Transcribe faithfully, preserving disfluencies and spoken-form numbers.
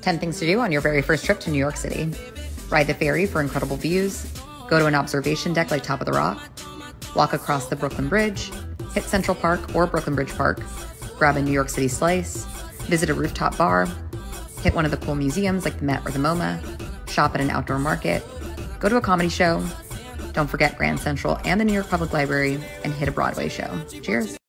ten things to do on your very first trip to New York City. Ride the ferry for incredible views, go to an observation deck like Top of the Rock, walk across the Brooklyn Bridge, hit Central Park or Brooklyn Bridge Park, grab a New York City slice, visit a rooftop bar, hit one of the cool museums like the Met or the MoMA, shop at an outdoor market, go to a comedy show, don't forget Grand Central and the New York Public Library, and hit a Broadway show. Cheers.